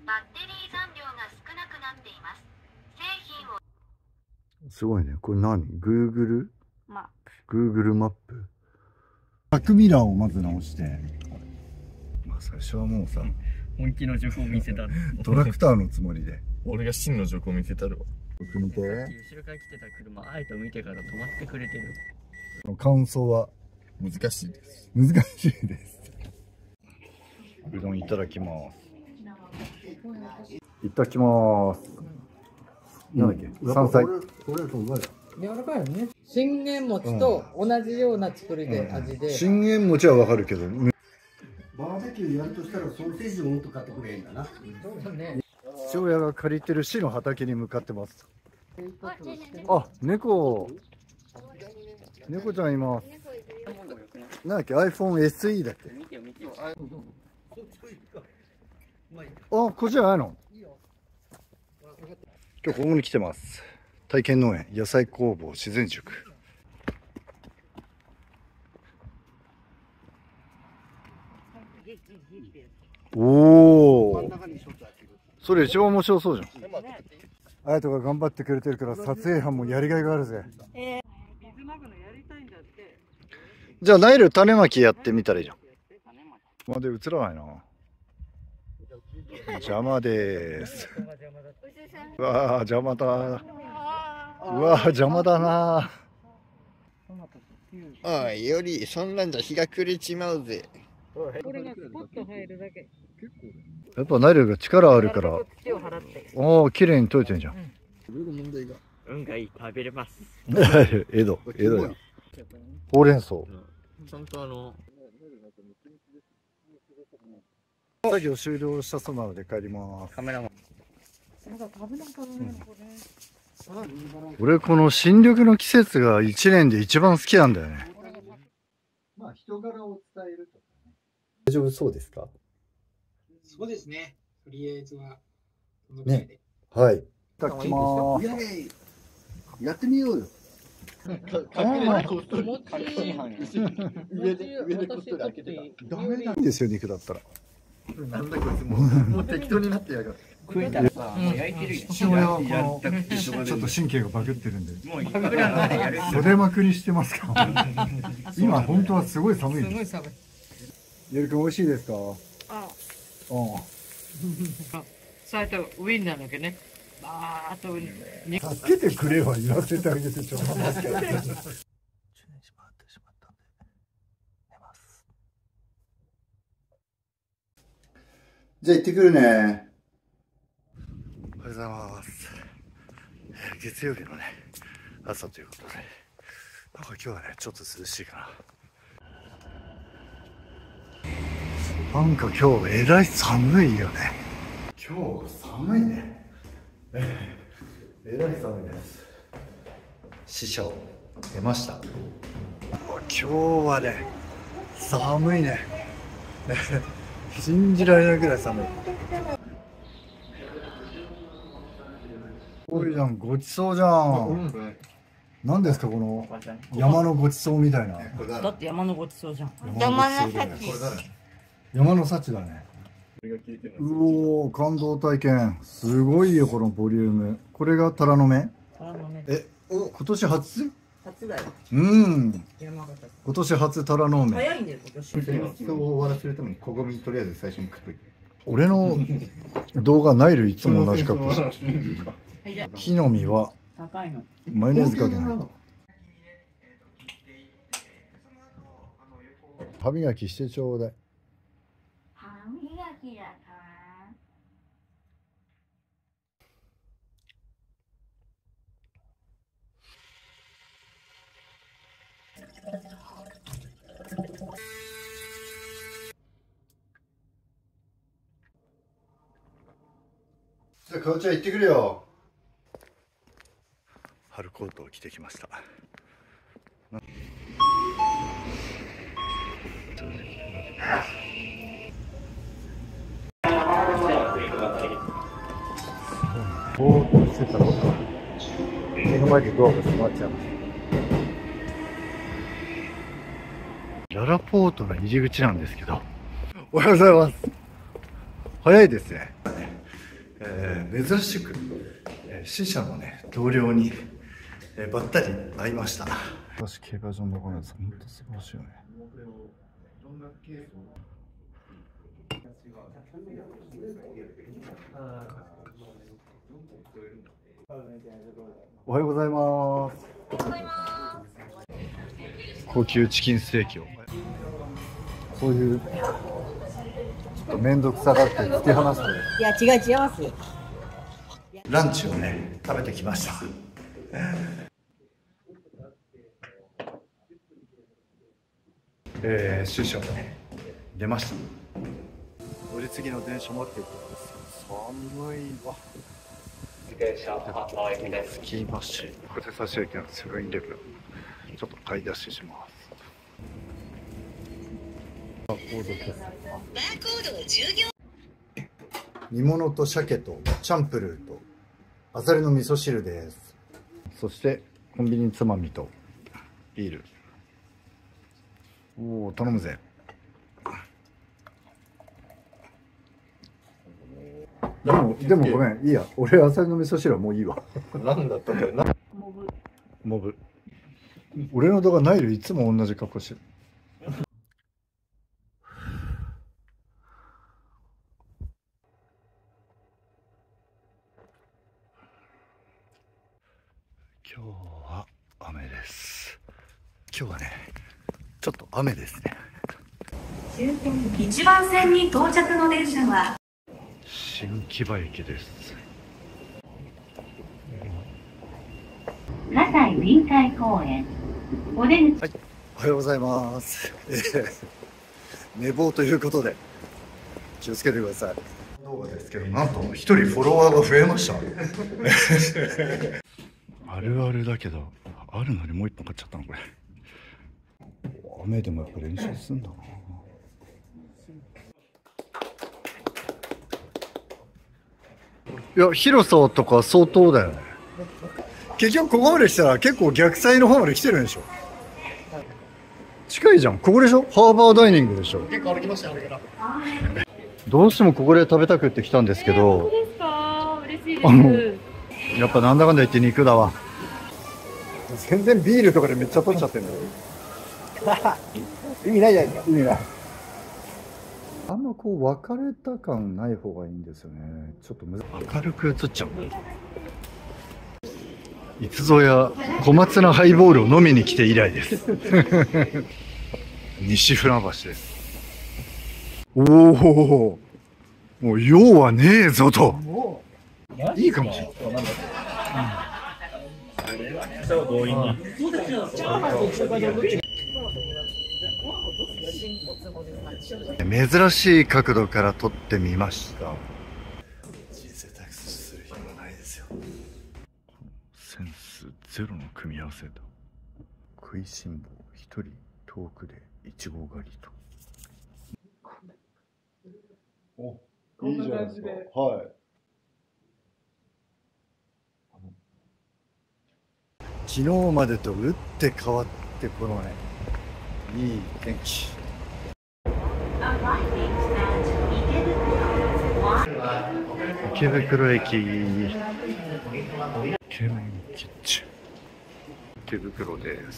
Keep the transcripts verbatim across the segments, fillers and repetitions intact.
バッテリー残量が少なくなっています。製品を。 すごいね。これ何 ?Google? マップ。Google マップ。バックミラーをまず直して。まあ最初はもうさ、 本気の情報を見せたる。 トラクターのつもりで。 俺が真の情報を見せたるわ。 よく見て。 後ろから来てた車、あえて見てから止まってくれてる。 感想は難しいです。 難しいです。うどんいただきます。いただきます。なんだっけ、山菜。 柔らかいよね。信玄餅と同じような作りで、うん、味で。 信玄餅はわかるけど。 バーベキューやるとしたらソーセージをうんと買ってくれんだな。 そうだね。 父親が借りてる市の畑に向かってます。あ、猫。猫ちゃんいます。なんだっけ、アイフォンエスイー だっけ。あ、こっちじゃないの。今日ここに来てます。体験農園野菜工房自然塾。おお。それ一番面白そうじゃん。あやとが頑張ってくれてるから撮影班もやりがいがあるぜ。じゃあナイル種まきやってみたらいいじゃん。まで映らないな。邪魔です。うわー邪魔だ。うわー邪魔だな。 おいよりそんなんじゃ日が暮れちまうぜ。 これがスポッと入るだけ。 やっぱナイルが力あるから。おお綺麗に取れてんじゃん。 運がいい、食べれます。 江戸江戸や。ほうれん草。 ちゃんとあの。 作業終了したそうなので帰ります。 カメラマン。 俺この新緑の季節が一年で一番好きなんだよね。まあ人柄を伝えるとかね。大丈夫そうですか？ そうですね。とりあえずはね。はい。いただきます。 やってみようよ。 隠れないこっそり。 上で上でこっそり開けてた。ダメなんですよ肉だったら。 なんだこいつもうもう適当になってやがる。 食えたらさ、もう焼いてるよ。 父親はこのちょっと神経がバグってるんで。 もういくらまでやる。 袖まくりしてますか。今本当はすごい寒い。 すごい寒い。 ゆるくん美味しいですか？ あ。 あ。 さあとウインナーだけね。ああと助けてくれは言わせてあげてちょうだい。じゃあ行ってくるね。おはようございます。月曜日のね朝ということで、なんか今日はねちょっと涼しいかな。なんか今日えらい寒いよね。今日寒いね。えらい寒いです。死者を出ました。今日はね寒いね。信じられないぐらい寒い。おいじゃん、ごちそうじゃん。何ですかこの山のごちそうみたいな。 だって山のごちそうじゃん。 山の幸。山の幸だね。うおー、感動体験。すごいよこのボリューム。これがタラの芽。え、今年初？ 初だよ。 うん。今年初タラの芽。 早いんだよ今年。 人を終わらせるためにこごみとりあえず最初に食っといて。 俺の動画ナイルいつも同じ格好して。木の実はマヨネーズかけないと。歯磨きしてちょうだい。 歯磨きだかじゃあかおちゃん行ってくるよ。春コートを着てきました。ぼーっとしてたら目の前でドアが閉まっちゃう。ララポートの入り口なんですけど、おはようございます。早いですね。 えー、珍しく、えー、支社のね同僚に、えー、ばったり会いました。私競馬場の中のやつ本当素晴らしいよね。おはようございます。高級チキンステーキをこういうちょっと面倒くさがって突き放して、 いや違う違います。 ランチをね食べてきました。えー、出社もね出ました。乗り継ぎの電車待ってるからですよ。寒いわ。自転車販売機です。スキーバッシュ小手差し駅のセブンイレブンちょっと買い出しします。バーコード決済。バーコードを従業煮物と鮭とチャンプルーとあさりの味噌汁です。そしてコンビニつまみとビール。おお頼むぜ。でもでもごめんいいや、俺あさりの味噌汁はもういいわ。 何だったんだよな。 モブ。俺の動画ナイルいつも同じ格好してる。今日は雨です。今日はねちょっと雨ですね。 終点いちばん線に到着の電車は新木場駅です。 葛西臨海公園お出口。 はい、おはようございます。えー、寝坊ということで気をつけてください。動画ですけど、なんと一人フォロワーが増えました。あるあるだけど、あるのにもう一本買っちゃったのこれ。雨でもやっぱ練習すんだな。いや、広さとか相当だよね。結局ここまで来たら結構逆サイの方まで来てるんでしょ。近いじゃん。ここでしょ。ハーバーダイニングでしょ。 結構歩きましたよ、あれから。 どうしてもここで食べたくって来たんですけど、 そうですか。嬉しいです。 あのやっぱなんだかんだ言って肉だわ。全然ビールとかでめっちゃ取っちゃってんだよ。意味ないじゃないですか。意味ない。あんまこう別れた感ない方がいいんですよね。ちょっとむ明るく映っちゃう。いつぞや小松菜ハイボールを飲みに来て以来です。西船橋です。おお、もう用はねえぞと。いいかもしれない。珍しい角度から撮ってみました。人生退屈する暇ないですよ。センスゼロの組み合わせだ。食いしん坊一人遠くでいちご狩りと。お、いいじゃないですか。はい。昨日までと打って変わってこのね、いい天気。池袋駅、池袋キッチン、池袋です。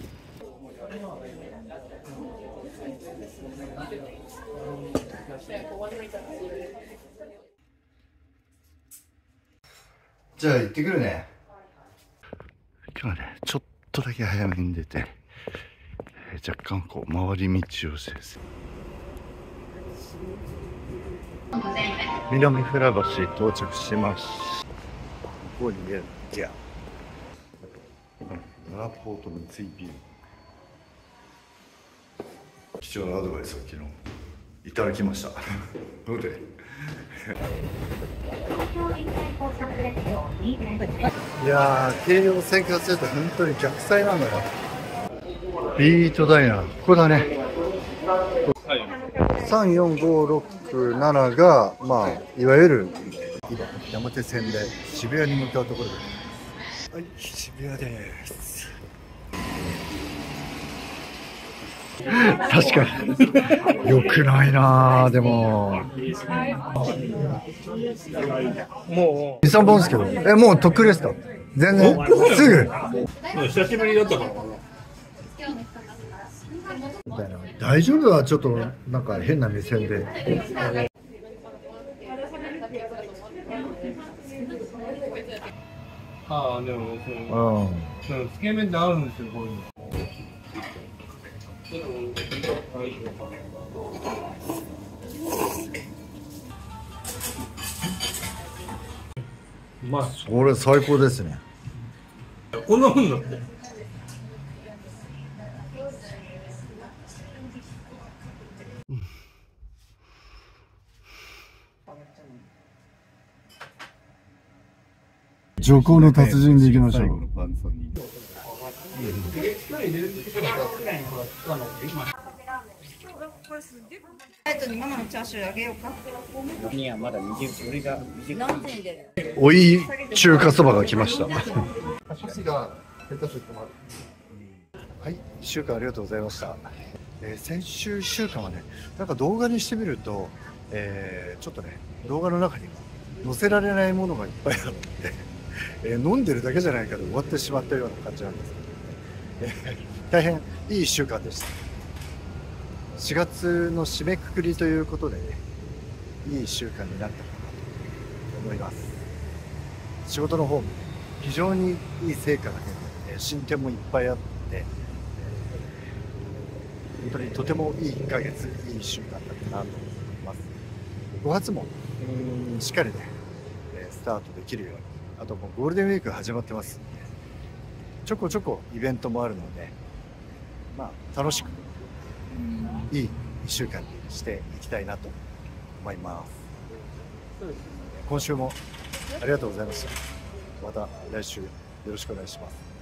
じゃあ行ってくるね。今日はね、ちょっとだけ早めに出て、えー、若干こう回り道をしてです。南船橋到着します。ここに見えるギャララポート三井ビル。貴重なアドバイスを昨日いただきましたのでいやー、京葉線からすると本当に逆サイなのよ。ビートダイナー、ここだね。さんよんごろくななが、まあ、いわゆる今山手線で渋谷に向かうところです。はい、渋谷です。 確かに。よくないなぁ、でも。 もに、さんぼんですけど。え、もうとっくりですか？全然。すぐ。 う、久しぶりだったからかな。 みたいな。大丈夫はちょっと、なんか変な目線で。 ああ、でも、その、 うん。 そのつけ麺ってあるんですよ、こういうの。うまい。 これ最高ですね。 こんなもんだって。 徐行の達人でいきましょう。 にはまだ短い、俺が短い。 おい中華そばが来ました。 箸が下手するとまはい、いっしゅうかんありがとうございました。えー先週いっしゅうかんはね、なんか動画にしてみると、えーちょっとね、動画の中には載せられないものがいっぱいあって、えー飲んでるだけじゃないかと終わってしまったような感じなんですけど、ね、えー大変いいいっしゅうかんでした。しがつの締めくくりということでね、いいいっしゅうかんになったかなと思います。仕事の方も非常にいい成果が出て、進展もいっぱいあって、本当にとてもいいいっかげつ、いいいっしゅうかんだったなと思います。ごがつもしっかりね、スタートできるように、あともうゴールデンウィーク始まってますんで、ちょこちょこイベントもあるので、まあ楽しくいいいっしゅうかんにしていきたいなと思います。今週もありがとうございました。また来週よろしくお願いします。